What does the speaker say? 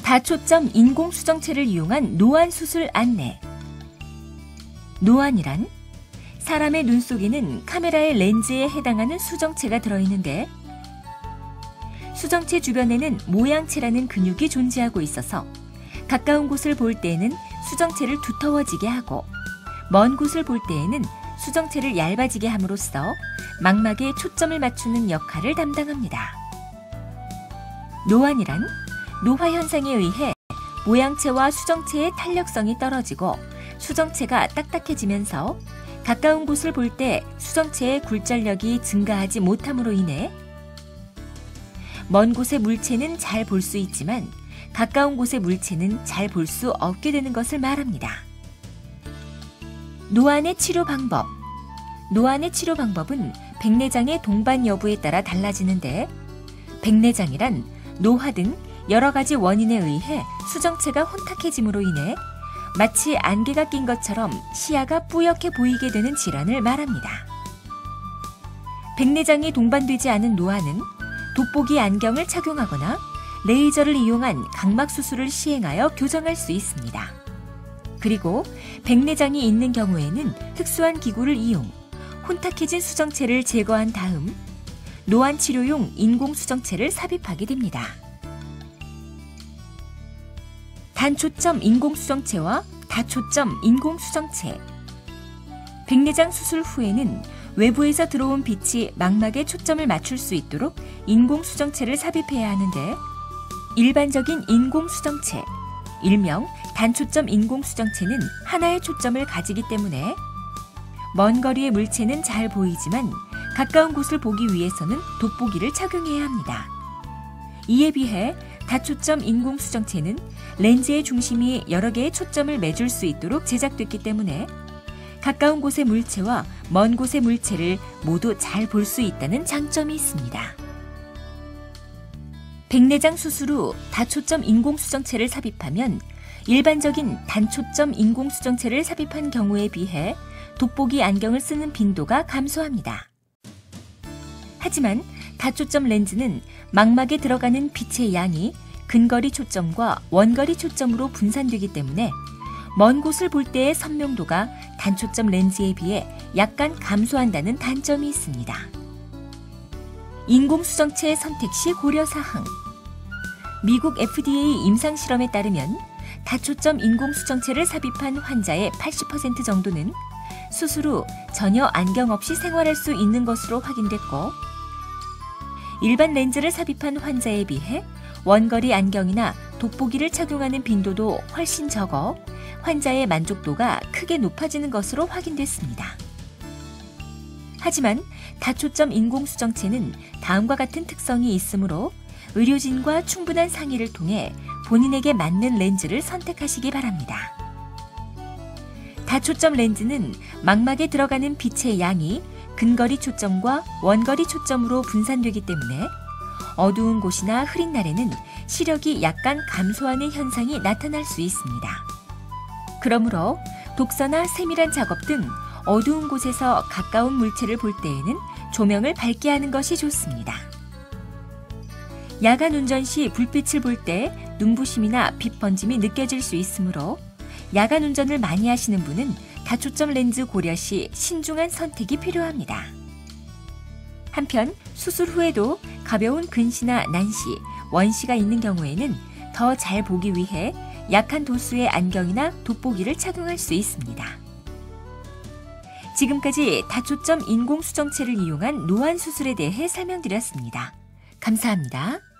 다초점 인공수정체를 이용한 노안수술 안내. 노안이란 사람의 눈 속에는 카메라의 렌즈에 해당하는 수정체가 들어있는데 수정체 주변에는 모양체라는 근육이 존재하고 있어서 가까운 곳을 볼 때에는 수정체를 두터워지게 하고 먼 곳을 볼 때에는 수정체를 얇아지게 함으로써 망막에 초점을 맞추는 역할을 담당합니다. 노안이란 노화 현상에 의해 모양체와 수정체의 탄력성이 떨어지고 수정체가 딱딱해지면서 가까운 곳을 볼 때 수정체의 굴절력이 증가하지 못함으로 인해 먼 곳의 물체는 잘 볼 수 있지만 가까운 곳의 물체는 잘 볼 수 없게 되는 것을 말합니다. 노안의 치료 방법. 노안의 치료 방법은 백내장의 동반 여부에 따라 달라지는데 백내장이란 노화 등 여러 가지 원인에 의해 수정체가 혼탁해짐으로 인해 마치 안개가 낀 것처럼 시야가 뿌옇게 보이게 되는 질환을 말합니다. 백내장이 동반되지 않은 노안은 돋보기 안경을 착용하거나 레이저를 이용한 각막 수술을 시행하여 교정할 수 있습니다. 그리고 백내장이 있는 경우에는 특수한 기구를 이용 혼탁해진 수정체를 제거한 다음 노안 치료용 인공수정체를 삽입하게 됩니다. 단초점 인공수정체와 다초점 인공수정체. 백내장 수술 후에는 외부에서 들어온 빛이 망막에 초점을 맞출 수 있도록 인공수정체를 삽입해야 하는데 일반적인 인공수정체, 일명 단초점 인공수정체는 하나의 초점을 가지기 때문에 먼 거리의 물체는 잘 보이지만 가까운 곳을 보기 위해서는 돋보기를 착용해야 합니다. 이에 비해 다초점 인공수정체는 렌즈의 중심이 여러 개의 초점을 매줄 수 있도록 제작됐기 때문에 가까운 곳의 물체와 먼 곳의 물체를 모두 잘 볼 수 있다는 장점이 있습니다. 백내장 수술 후 다초점 인공수정체를 삽입하면 일반적인 단초점 인공수정체를 삽입한 경우에 비해 돋보기 안경을 쓰는 빈도가 감소합니다. 하지만 다초점 렌즈는 망막에 들어가는 빛의 양이 근거리 초점과 원거리 초점으로 분산되기 때문에 먼 곳을 볼 때의 선명도가 단초점 렌즈에 비해 약간 감소한다는 단점이 있습니다. 인공수정체 선택 시 고려사항. 미국 FDA 임상실험에 따르면 다초점 인공수정체를 삽입한 환자의 80% 정도는 수술 후 전혀 안경 없이 생활할 수 있는 것으로 확인됐고 일반 렌즈를 삽입한 환자에 비해 원거리 안경이나 돋보기를 착용하는 빈도도 훨씬 적어 환자의 만족도가 크게 높아지는 것으로 확인됐습니다. 하지만 다초점 인공수정체는 다음과 같은 특성이 있으므로 의료진과 충분한 상의를 통해 본인에게 맞는 렌즈를 선택하시기 바랍니다. 다초점 렌즈는 망막에 들어가는 빛의 양이 근거리 초점과 원거리 초점으로 분산되기 때문에 어두운 곳이나 흐린 날에는 시력이 약간 감소하는 현상이 나타날 수 있습니다. 그러므로 독서나 세밀한 작업 등 어두운 곳에서 가까운 물체를 볼 때에는 조명을 밝게 하는 것이 좋습니다. 야간 운전 시 불빛을 볼 때 눈부심이나 빛 번짐이 느껴질 수 있으므로 야간 운전을 많이 하시는 분은 다초점 렌즈 고려 시 신중한 선택이 필요합니다. 한편 수술 후에도 가벼운 근시나 난시, 원시가 있는 경우에는 더 잘 보기 위해 약한 도수의 안경이나 돋보기를 착용할 수 있습니다. 지금까지 다초점 인공수정체를 이용한 노안 수술에 대해 설명드렸습니다. 감사합니다.